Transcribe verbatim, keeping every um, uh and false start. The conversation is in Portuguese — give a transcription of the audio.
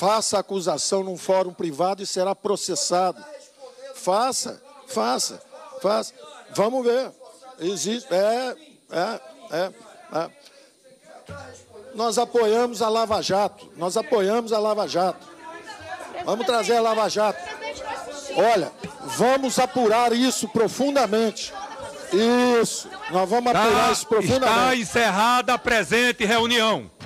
faça a acusação num fórum privado e será processado. Faça, faça, faça. Vamos ver. Existe. É, é, é, é. Nós apoiamos a Lava Jato. Nós apoiamos a Lava Jato. Vamos trazer a Lava Jato. Olha, vamos apurar isso profundamente. Isso. Nós vamos apurar Tá, isso profundamente. Está encerrada a presente reunião.